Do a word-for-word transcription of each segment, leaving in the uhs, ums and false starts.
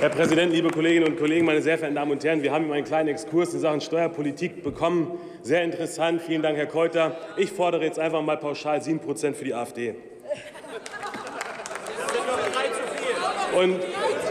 Herr Präsident, liebe Kolleginnen und Kollegen, meine sehr verehrten Damen und Herren! Wir haben einen kleinen Exkurs in Sachen Steuerpolitik bekommen. Sehr interessant. Vielen Dank, Herr Keuter. Ich fordere jetzt einfach mal pauschal sieben Prozent für die AfD. Und wir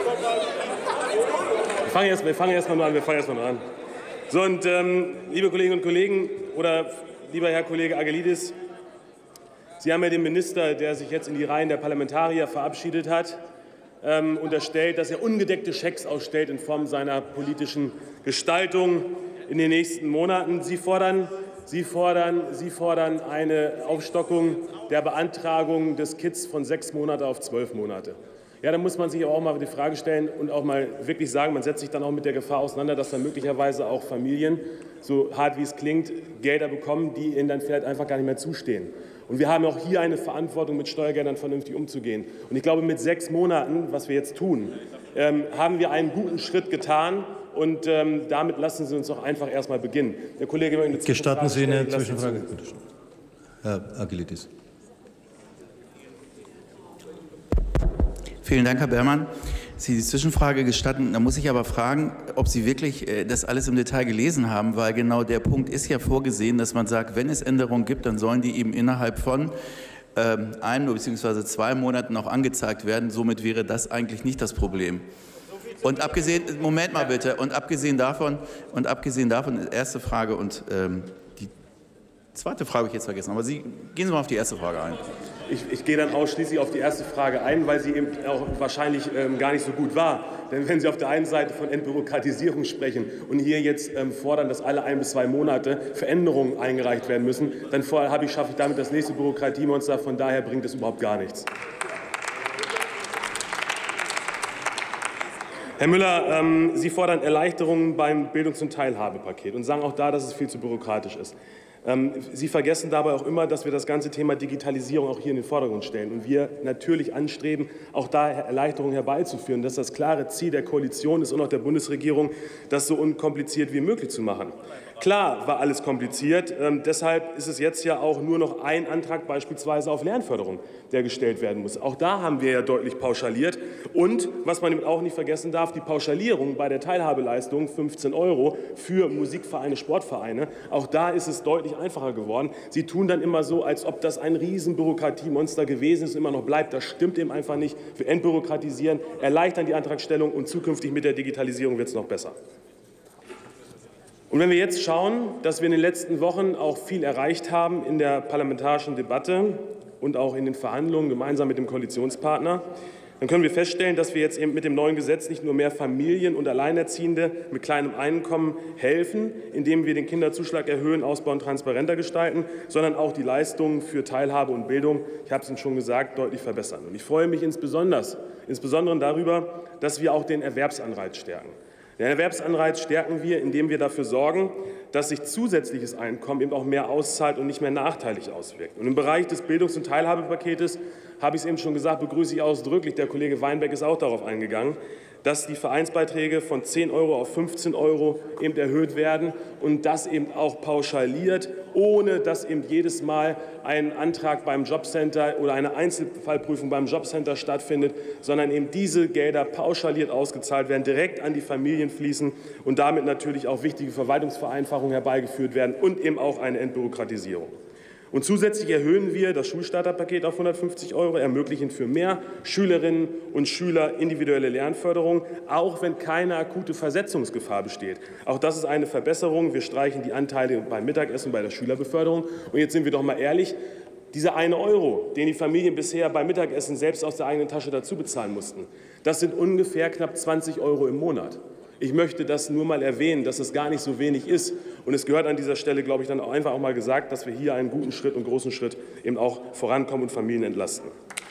fangen erst, wir fangen erst mal nur an. Wir fangen erst mal nur an. So, und, ähm, liebe Kolleginnen und Kollegen, oder lieber Herr Kollege Aggelidis, Sie haben ja dem Minister, der sich jetzt in die Reihen der Parlamentarier verabschiedet hat, ähm, unterstellt, dass er ungedeckte Schecks ausstellt in Form seiner politischen Gestaltung in den nächsten Monaten. Sie fordern, Sie fordern, Sie fordern eine Aufstockung der Beantragung des Kids von sechs Monate auf zwölf Monate. Ja, da muss man sich auch mal die Frage stellen und auch mal wirklich sagen, man setzt sich dann auch mit der Gefahr auseinander, dass dann möglicherweise auch Familien, so hart wie es klingt, Gelder bekommen, die ihnen dann vielleicht einfach gar nicht mehr zustehen. Und wir haben auch hier eine Verantwortung, mit Steuergeldern vernünftig umzugehen. Und ich glaube, mit sechs Monaten, was wir jetzt tun, ähm, haben wir einen guten Schritt getan. Und ähm, damit lassen Sie uns doch einfach erst mal beginnen. Der Kollege will eine Gestatten Sie eine stellen. Zwischenfrage? Herr Aggelidis. Vielen Dank, Herr Beermann. Sie die Zwischenfrage gestatten. Da muss ich aber fragen, ob Sie wirklich das alles im Detail gelesen haben, weil genau der Punkt ist ja vorgesehen, dass man sagt, wenn es Änderungen gibt, dann sollen die eben innerhalb von ähm, einem bzw. zwei Monaten auch angezeigt werden. Somit wäre das eigentlich nicht das Problem. Und abgesehen, Moment mal bitte, und abgesehen davon, und abgesehen davon, erste Frage und ähm, die zweite Frage habe ich jetzt vergessen, aber Sie gehen Sie mal auf die erste Frage ein. Ich, ich gehe dann ausschließlich auf die erste Frage ein, weil sie eben auch wahrscheinlich ähm, gar nicht so gut war. Denn wenn Sie auf der einen Seite von Entbürokratisierung sprechen und hier jetzt ähm, fordern, dass alle ein bis zwei Monate Veränderungen eingereicht werden müssen, dann habe ich, schaffe ich damit das nächste Bürokratiemonster. Von daher bringt es überhaupt gar nichts. Herr Müller, ähm, Sie fordern Erleichterungen beim Bildungs- und Teilhabepaket und sagen auch da, dass es viel zu bürokratisch ist. Sie vergessen dabei auch immer, dass wir das ganze Thema Digitalisierung auch hier in den Vordergrund stellen und wir natürlich anstreben, auch da Erleichterungen herbeizuführen. Das ist das klare Ziel der Koalition ist und auch der Bundesregierung, das so unkompliziert wie möglich zu machen. Klar war alles kompliziert, ähm, deshalb ist es jetzt ja auch nur noch ein Antrag beispielsweise auf Lernförderung, der gestellt werden muss. Auch da haben wir ja deutlich pauschaliert. Und, was man auch nicht vergessen darf, die Pauschalierung bei der Teilhabeleistung fünfzehn Euro für Musikvereine, Sportvereine, auch da ist es deutlich einfacher geworden. Sie tun dann immer so, als ob das ein riesen Bürokratiemonster gewesen ist und immer noch bleibt. Das stimmt eben einfach nicht. Wir entbürokratisieren, erleichtern die Antragstellung und zukünftig mit der Digitalisierung wird es noch besser. Und wenn wir jetzt schauen, dass wir in den letzten Wochen auch viel erreicht haben in der parlamentarischen Debatte und auch in den Verhandlungen gemeinsam mit dem Koalitionspartner, dann können wir feststellen, dass wir jetzt eben mit dem neuen Gesetz nicht nur mehr Familien und Alleinerziehende mit kleinem Einkommen helfen, indem wir den Kinderzuschlag erhöhen, ausbauen, transparenter gestalten, sondern auch die Leistungen für Teilhabe und Bildung, ich habe es Ihnen schon gesagt, deutlich verbessern. Und ich freue mich insbesondere, insbesondere darüber, dass wir auch den Erwerbsanreiz stärken. Den Erwerbsanreiz stärken wir, indem wir dafür sorgen, dass sich zusätzliches Einkommen eben auch mehr auszahlt und nicht mehr nachteilig auswirkt. Und im Bereich des Bildungs- und Teilhabepaketes, habe ich es eben schon gesagt, begrüße ich ausdrücklich, der Kollege Weinberg ist auch darauf eingegangen, dass die Vereinsbeiträge von zehn Euro auf fünfzehn Euro eben erhöht werden und das eben auch pauschaliert, ohne dass eben jedes Mal ein Antrag beim Jobcenter oder eine Einzelfallprüfung beim Jobcenter stattfindet, sondern eben diese Gelder pauschaliert ausgezahlt werden, direkt an die Familien fließen und damit natürlich auch wichtige Verwaltungsvereinfachungen herbeigeführt werden und eben auch eine Entbürokratisierung. Und zusätzlich erhöhen wir das Schulstarterpaket auf hundertfünfzig Euro, ermöglichen für mehr Schülerinnen und Schüler individuelle Lernförderung, auch wenn keine akute Versetzungsgefahr besteht. Auch das ist eine Verbesserung. Wir streichen die Anteile beim Mittagessen, bei der Schülerbeförderung. Und jetzt sind wir doch mal ehrlich, dieser eine Euro, den die Familien bisher beim Mittagessen selbst aus der eigenen Tasche dazu bezahlen mussten, das sind ungefähr knapp zwanzig Euro im Monat. Ich möchte das nur mal erwähnen, dass es gar nicht so wenig ist. Und es gehört an dieser Stelle, glaube ich, dann auch einfach auch mal gesagt, dass wir hier einen guten Schritt und großen Schritt eben auch vorankommen und Familien entlasten.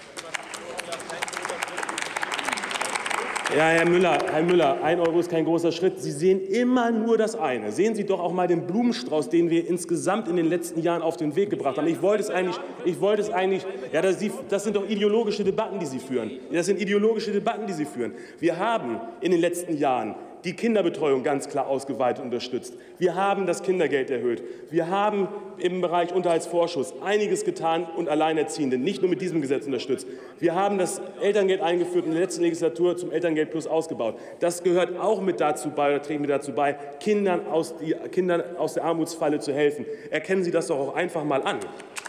Ja, Herr Müller, Herr Müller, ein Euro ist kein großer Schritt. Sie sehen immer nur das eine. Sehen Sie doch auch mal den Blumenstrauß, den wir insgesamt in den letzten Jahren auf den Weg gebracht haben. Ich wollte es eigentlich, ich wollte es eigentlich, ja, das, das sind doch ideologische Debatten, die Sie führen. Das sind ideologische Debatten, die Sie führen. Wir haben in den letzten Jahren die Kinderbetreuung ganz klar ausgeweitet und unterstützt. Wir haben das Kindergeld erhöht. Wir haben im Bereich Unterhaltsvorschuss einiges getan und Alleinerziehende nicht nur mit diesem Gesetz unterstützt. Wir haben das Elterngeld eingeführt und in der letzten Legislatur zum Elterngeld Plus ausgebaut. Das gehört auch mit dazu bei, oder trägt mit dazu bei, Kindern aus, die, Kindern aus der Armutsfalle zu helfen. Erkennen Sie das doch auch einfach mal an.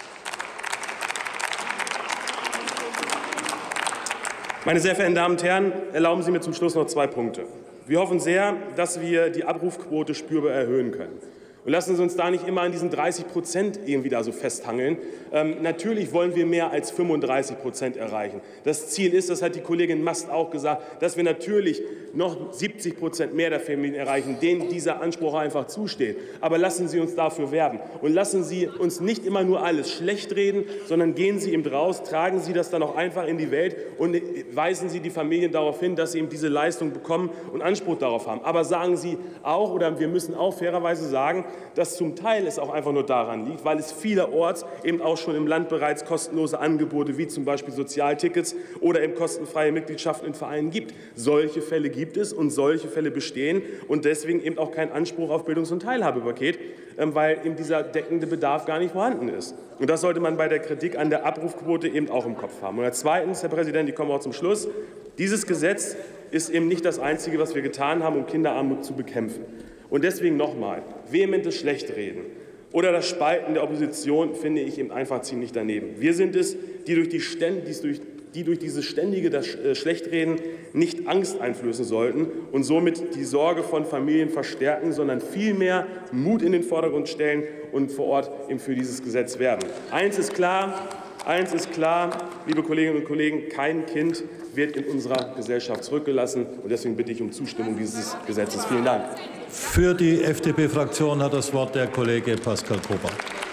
Meine sehr verehrten Damen und Herren, erlauben Sie mir zum Schluss noch zwei Punkte. Wir hoffen sehr, dass wir die Abrufquote spürbar erhöhen können. Und lassen Sie uns da nicht immer an diesen dreißig Prozent irgendwie da so festhangeln. Ähm, natürlich wollen wir mehr als fünfunddreißig Prozent erreichen. Das Ziel ist, das hat die Kollegin Mast auch gesagt, dass wir natürlich noch siebzig Prozent mehr der Familien erreichen, denen dieser Anspruch einfach zusteht. Aber lassen Sie uns dafür werben. Und lassen Sie uns nicht immer nur alles schlecht reden, sondern gehen Sie eben raus, tragen Sie das dann auch einfach in die Welt und weisen Sie die Familien darauf hin, dass sie eben diese Leistung bekommen und Anspruch darauf haben. Aber sagen Sie auch, oder wir müssen auch fairerweise sagen, dass zum Teil es auch einfach nur daran liegt, weil es vielerorts eben auch schon im Land bereits kostenlose Angebote wie zum Beispiel Sozialtickets oder eben kostenfreie Mitgliedschaften in Vereinen gibt. Solche Fälle gibt es und solche Fälle bestehen und deswegen eben auch kein Anspruch auf Bildungs- und Teilhabepaket, weil eben dieser deckende Bedarf gar nicht vorhanden ist. Und das sollte man bei der Kritik an der Abrufquote eben auch im Kopf haben. Und als Zweitens, Herr Präsident, ich komme auch zum Schluss, dieses Gesetz ist eben nicht das Einzige, was wir getan haben, um Kinderarmut zu bekämpfen. Und deswegen nochmal, vehementes Schlechtreden oder das Spalten der Opposition finde ich eben einfach ziemlich daneben. Wir sind es, die durch, die Ständ, die durch, die durch dieses ständige das Schlechtreden nicht Angst einflößen sollten und somit die Sorge von Familien verstärken, sondern vielmehr Mut in den Vordergrund stellen und vor Ort eben für dieses Gesetz werben. Eins ist klar, eins ist klar, liebe Kolleginnen und Kollegen, kein Kind wird in unserer Gesellschaft zurückgelassen. Und deswegen bitte ich um Zustimmung dieses Gesetzes. Vielen Dank. Für die F D P-Fraktion hat das Wort der Kollege Pascal Gruber.